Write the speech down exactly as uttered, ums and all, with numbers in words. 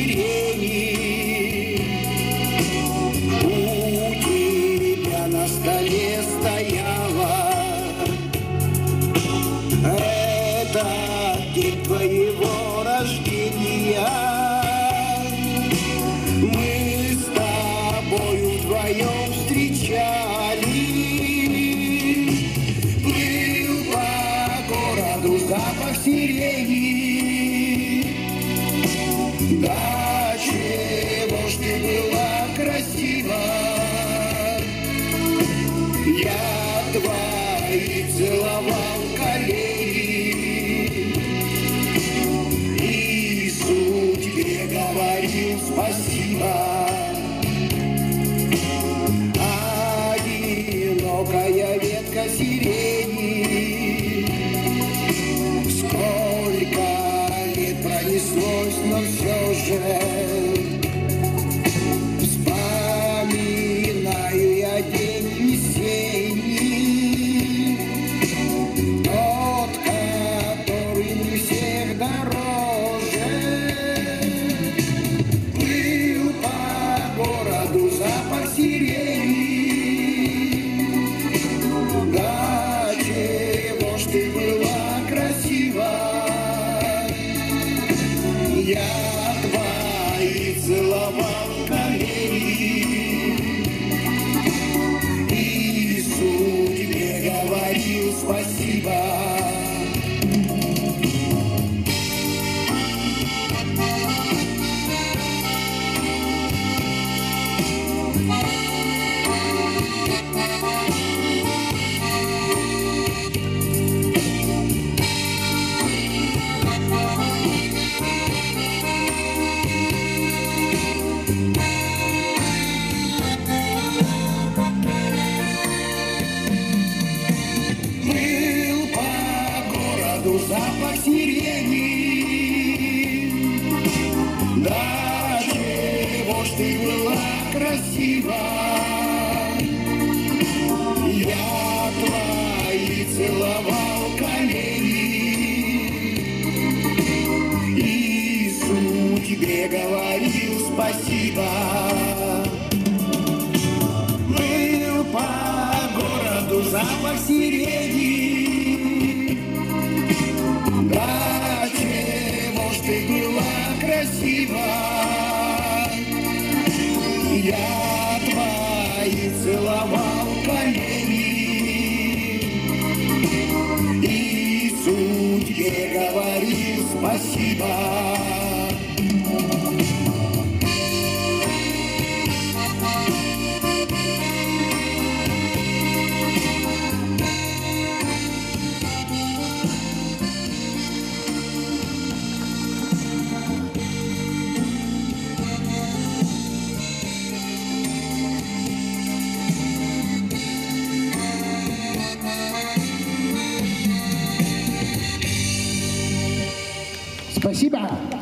сирени. У тебя на столе стояла, это день твоего рождения. Мы с тобою вдвоем встречались. Плыл по городу запах сирени. Да чего ж ты была красива, я твои целовал колени. И судьбе говорил спасибо. Одинокая ветка сирени. Сколько лет пронеслось, но все же вспоминаю я день весенний, тот, который не всех дороже. Плыл по городу запах сирени. Да чего ж ты была красива, я твои целовал колени. И судьбе говорил спасибо. Запах сирени. Да чего ж ты была красива, я твои целовал колени. И судьбе говорил спасибо. Был по городу запах сирени. Да чего ж ты была красива, я твои целовал колени. И судьбе говорил спасибо. Спасибо.